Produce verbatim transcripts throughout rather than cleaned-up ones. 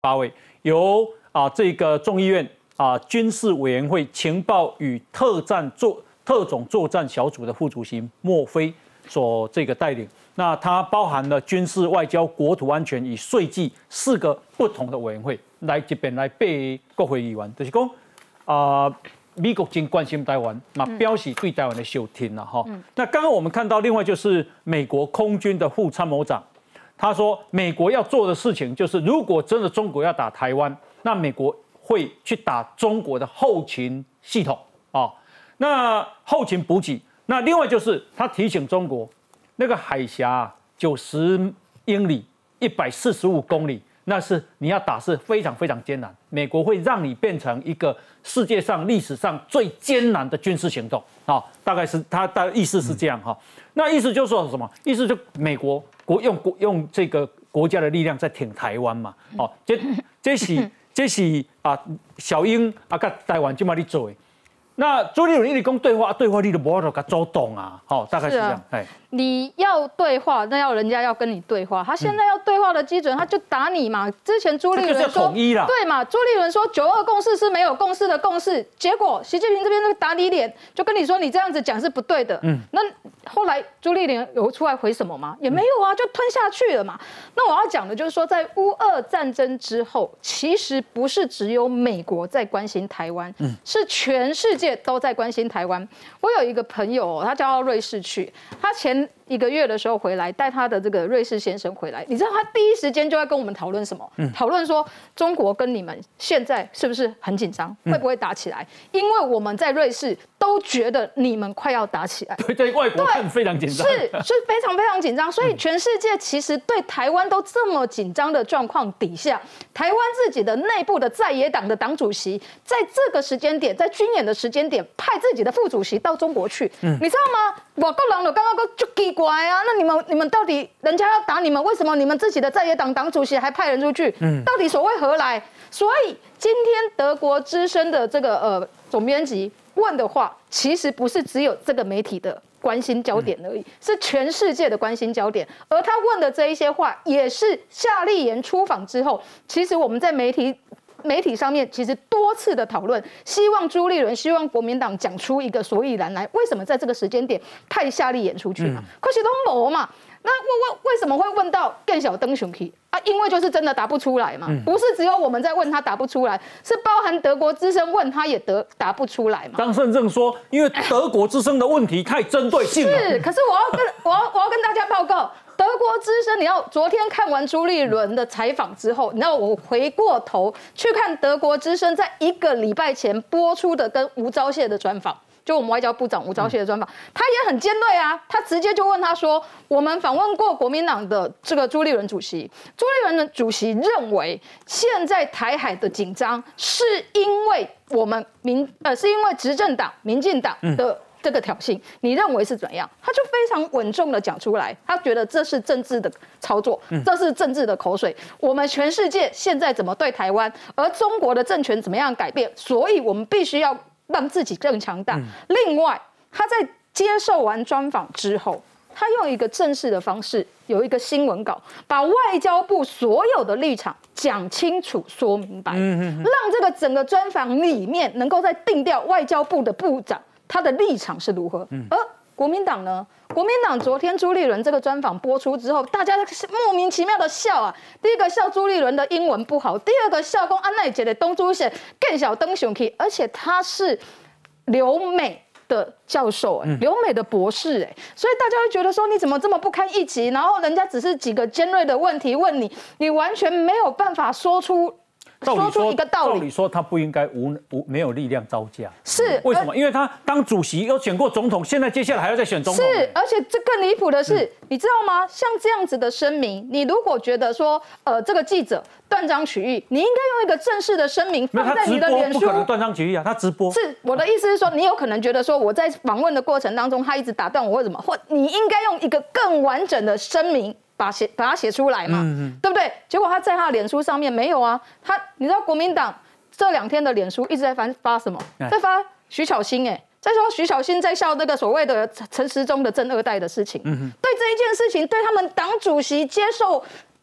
八位，由啊这个众议院啊军事委员会情报与特战作特种作战小组的副主席莫菲所这个带领。那它包含了军事、外交、国土安全与税计四个不同的委员会来这边来备国会议员，就是讲啊。美国真关心台湾，那表示对台湾的收听了哈。嗯、那刚刚我们看到，另外就是美国空军的副参谋长，他说美国要做的事情就是，如果真的中国要打台湾，那美国会去打中国的后勤系统啊、哦，那后勤补给。那另外就是他提醒中国，那个海峡九十英里，一百四十五公里。那是你要打是非常非常艰难，美国会让你变成一个世界上历史上最艰难的军事行动啊、哦，大概是他的意思是这样哈、嗯。那意思就是说什么？意思就美国国用国用这个国家的力量在挺台湾嘛，哦，这这是这是啊小英啊跟台湾这么去做的。那朱立伦一直讲对话，对话你都无法度甲主动啊，好、哦，大概是这样，哎、啊。 你要对话，那要人家要跟你对话。他现在要对话的基准，他就打你嘛。之前朱立伦说，对嘛？朱立伦说九二共识是没有共识的共识，结果习近平这边就打你脸，就跟你说你这样子讲是不对的。嗯，那后来朱立伦有出来回什么吗？也没有啊，就吞下去了嘛。那我要讲的就是说，在乌俄战争之后，其实不是只有美国在关心台湾，嗯，是全世界都在关心台湾。我有一个朋友，他叫到瑞士去，他前一个月的时候回来，带他的这个瑞士先生回来，你知道他第一时间就在跟我们讨论什么？嗯、讨论说中国跟你们现在是不是很紧张，会不会打起来？因为我们在瑞士都觉得你们快要打起来， 对，在外国看非常紧张， 是是非常非常紧张。所以全世界其实对台湾都这么紧张的状况底下，台湾自己的内部的在野党的党主席，在这个时间点，在军演的时间点，派自己的副主席到中国去，嗯、你知道吗？我个人有刚刚个就奇怪啊，那你们你们到底人家要打你们，为什么你们自己的在野党党主席还派人出去？嗯，到底所谓何来？所以今天德国之声的这个呃总编辑问的话，其实不是只有这个媒体的关心焦点而已，是全世界的关心焦点。而他问的这一些话，也是夏立言出访之后，其实我们在媒体。媒体上面其实多次的讨论，希望朱立伦、希望国民党讲出一个所以然来，为什么在这个时间点派夏立言出去嘛？可是都没嘛。那问问为什么会问到更小灯熊去啊？因为就是真的答不出来嘛，不是只有我们在问他答不出来，是包含德国之声问他也得答不出来嘛。 张胜正说，因为德国之声的问题太针对性了。 是，可是我要跟我要我要跟大家报告。德国之声，你要昨天看完朱立伦的采访之后，你知道我回过头去看德国之声在一个礼拜前播出的跟吴钊燮的专访，就我们外交部长吴钊燮的专访，他也很尖锐啊，他直接就问他说，我们访问过国民党的这个朱立伦主席，朱立伦的主席认为现在台海的紧张是因为我们民呃是因为执政党民进党的。嗯这个挑衅，你认为是怎样？他就非常稳重的讲出来，他觉得这是政治的操作，这是政治的口水。我们全世界现在怎么对台湾，而中国的政权怎么样改变，所以我们必须要让自己更强大。另外，他在接受完专访之后，他用一个正式的方式，有一个新闻稿，把外交部所有的立场讲清楚、说明白，让这个整个专访里面能够再定调外交部的部长。他的立场是如何？而国民党呢？国民党昨天朱立伦这个专访播出之后，大家莫名其妙的笑啊！第一个笑朱立伦的英文不好，第二个笑讲安奈姐的东珠线更小登熊 K， 而且他是留美的教授、欸，留美的博士、欸，所以大家会觉得说你怎么这么不堪一击？然后人家只是几个尖锐的问题问你，你完全没有办法说出。说出一个道理， 照理说他不应该无无没有力量招架， 是为什么？因为他当主席又选过总统，现在接下来还要再选总统。 是，而且这更离谱的是，嗯、你知道吗？像这样子的声明，你如果觉得说，呃，这个记者断章取义，你应该用一个正式的声明放在你的脸书。 不可能断章取义啊，他直播。 是，我的意思是说，你有可能觉得说，我在访问的过程当中，他一直打断我，或什么，或你应该用一个更完整的声明。把写把它写出来嘛，嗯嗯对不对？结果他在他的脸书上面没有啊，他你知道国民党这两天的脸书一直在发发什么？在发徐巧芯哎、欸，在说徐巧芯在笑那个所谓的陈时中的正二代的事情。嗯、对这一件事情，对他们党主席接受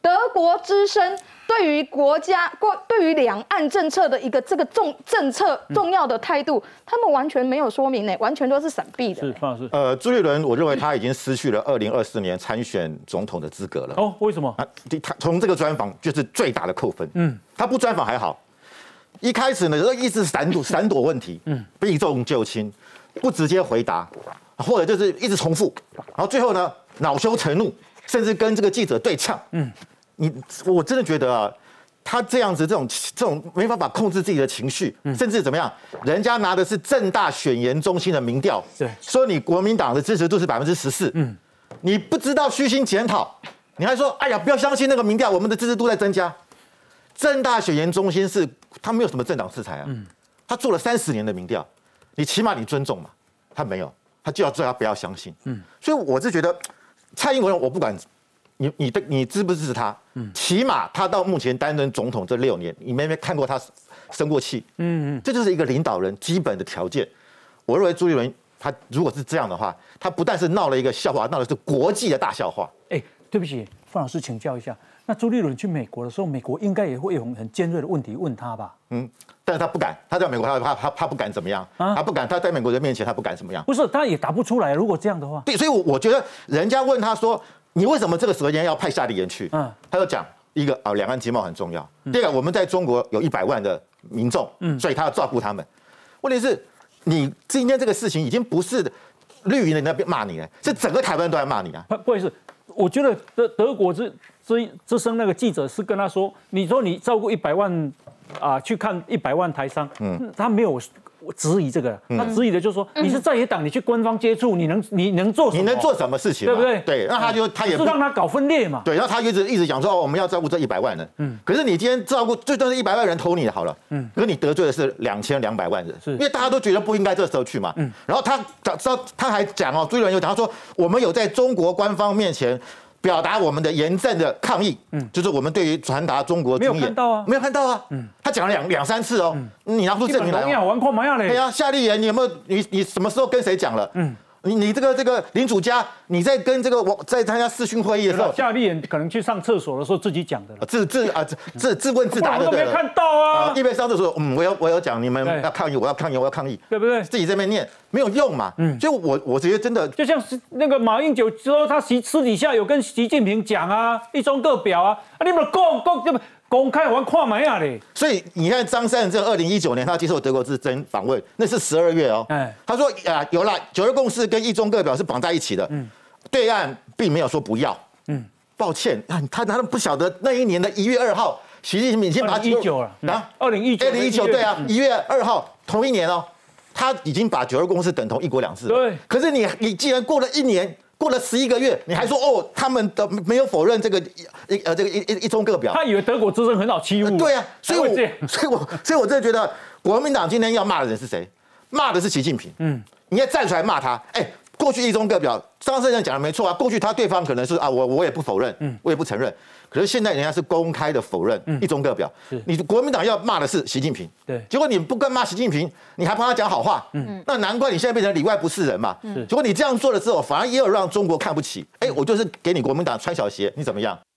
德国之声对于国家、过对于两岸政策的一个这个重政策重要的态度，他们完全没有说明呢，完全都是闪避的。 是方老师， 呃，朱立伦，我认为他已经失去了二零二四年参选总统的资格了。 哦，为什么？ 啊，他从这个专访就是最大的扣分。嗯，他不专访还好，一开始呢就一直闪躲闪躲问题，嗯，避重就轻，不直接回答，或者就是一直重复，然后最后呢恼羞成怒，甚至跟这个记者对呛。嗯，你我真的觉得啊，他这样子这种这种没办法控制自己的情绪，嗯、甚至怎么样，人家拿的是政大选研中心的民调， 对， 说你国民党的支持度是百分之十四，嗯，你不知道虚心检讨，你还说哎呀不要相信那个民调，我们的支持度在增加。政大选研中心是他没有什么政党制裁啊，嗯、他做了三十年的民调，你起码你尊重嘛，他没有，他就要叫他不要相信，嗯，所以我是觉得蔡英文我不管。你你的你支不支持他？嗯，起码他到目前担任总统这六年，你没没看过他生过气？嗯嗯，这就是一个领导人基本的条件。我认为朱立伦他如果是这样的话，他不但是闹了一个笑话，闹的是国际的大笑话。 哎，对不起，范老师请教一下，那朱立伦去美国的时候，美国应该也会有很尖锐的问题问他吧？嗯， 但是他不敢，他在美国他他他他不敢怎么样，啊、他不敢，他在美国人面前他不敢怎么样。 不是，他也答不出来。如果这样的话， 对，所以我我觉得人家问他说。你为什么这个时间要派夏立言去？嗯，他就讲一个啊，两岸经贸很重要。第二个，我们在中国有一百万的民众，嗯，所以他要照顾他们。问题是，你今天这个事情已经不是绿营的那边骂你了，是整个台湾都在骂你啊。 不好意思，我觉得德德国之之之声那个记者是跟他说，你说你照顾一百万啊，去看一百万台商，嗯，他没有。质疑这个，他质疑的就是说，你是在野党，你去官方接触，你能你能做什么？ 你能做什么事情？对不对？ 对，那他就他也是让他搞分裂嘛。 对，然后他一直一直讲说，哦，我们要照顾这一百万人。嗯。可是你今天照顾最多是一百万人投你好了。嗯。可是你得罪的是两千两百万人，是因为大家都觉得不应该这时候去嘛。嗯。然后他早知道他还讲哦，朱立伦有讲，他说我们有在中国官方面前。表达我们的严正的抗议，嗯，就是我们对于传达中国没有看到啊， 没有看到啊，嗯，他讲了两两三次哦，嗯，你拿出证明来。 你好，玩矿嘛样嘞？ 对啊，夏立言，你有没有你你什么时候跟谁讲了？嗯，你你这个这个林主家，你在跟这个我在参加视讯会议的时候， 夏立言可能去上厕所的时候自己讲的了， 自自啊自自问自答的， 我都没看到啊。 一边上厕所，嗯，我有我有讲，你们要抗议，我要抗议，我要抗议， 对不对？ 自己这边念没有用嘛，嗯，所以我我觉得真的就像是那个马英九说他私私底下有跟习近平讲啊，一中各表啊，啊你们公公这么公开完看嘛呀嘞。 所以你看张善政二零一九年他接受德国之声访问，那是十二月哦，哎，他说啊有了九二共识跟一中各表是绑在一起的，嗯，对岸并没有说不要，嗯，抱歉，他他都不晓得那一年的一月二号，习近平已经把一九了啊，二零一九， 二零一九对啊，一月二号同一年哦。他已经把九二共识等同一国两制了。 对。 可是你你既然过了一年，过了十一个月，你还说哦，他们的没有否认这个一呃这个一一一中各表。 他以为德国之声很好欺负。 对啊，所以我所以我所以我真的觉得国民党今天要骂的人是谁？骂的是习近平。嗯。你要站出来骂他。哎，过去一中各表，张胜任讲的没错啊。过去他对方可能是啊，我我也不否认，嗯，我也不承认。可是现在人家是公开的否认一中各表，你国民党要骂的是习近平，对，结果你不跟骂习近平，你还帮他讲好话，嗯，那难怪你现在变成里外不是人嘛，结果你这样做了之后，反而也有让中国看不起，哎，我就是给你国民党穿小鞋，你怎么样？